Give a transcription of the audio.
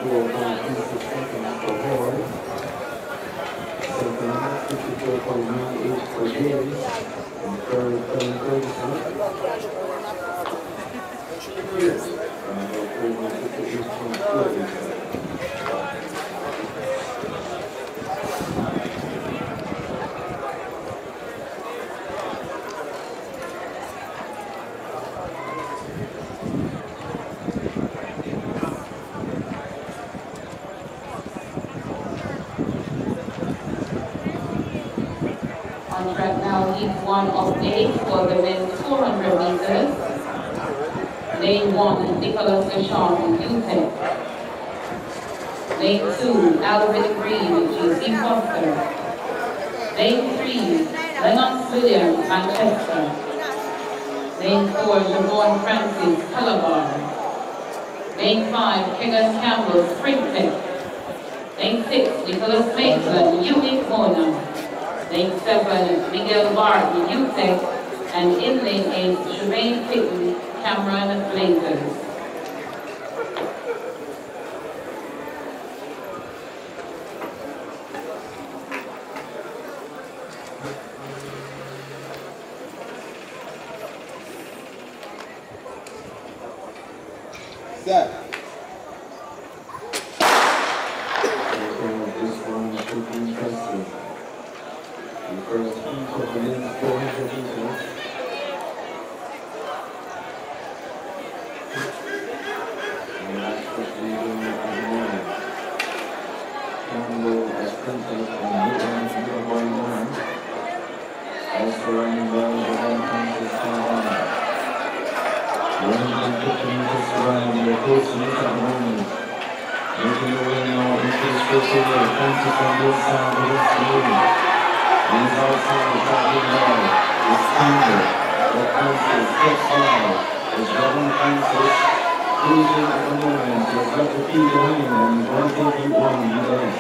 54.26 for boys. Second, 54.98 for girls. And third, 7.36. On track now, heat 1 of 8 for the men's 400 meters. Lane 1, Nicholas Deshawn, UTEC. Lane 2, Alvin Green, GC Foster. Lane 3, Lennox Williams, Manchester. Lane 4, Jevon Francis, Calabar. Lane 5, Kegan Campbell, Springtech. Lane 6, Nicholas Maitland, Unique Mona. Lane 7, Miguel Barton, UTEC. And in lane 8, Shemaine Pitton, Cameron Blazers. Set. This one should be impressive. The first heat of the men's 400 meters. And that's what we do at the moment. Campbell has printed and Newton is going on. Also running well, Jevon Francis Javon. 150 meters to run, we're close to it at the moment. Making the way now into the first over. Francis on both sides of this lead. He's outside, traveling well. It's Campbell. But Francis gets well. It's Jevon Francis cruising at the moment. He's got the feet behind him. 151 in the best.